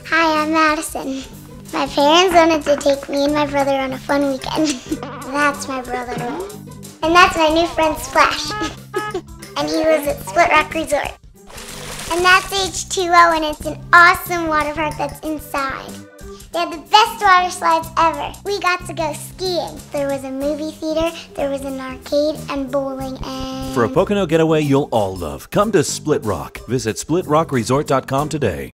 Hi, I'm Madison. My parents wanted to take me and my brother on a fun weekend. That's my brother. And that's my new friend Splash. And he lives at Split Rock Resort. And that's H2O, and it's an awesome water park that's inside. They had the best water slides ever. We got to go skiing. There was a movie theater, there was an arcade, and bowling, and... For a Pocono getaway you'll all love, come to Split Rock. Visit splitrockresort.com today.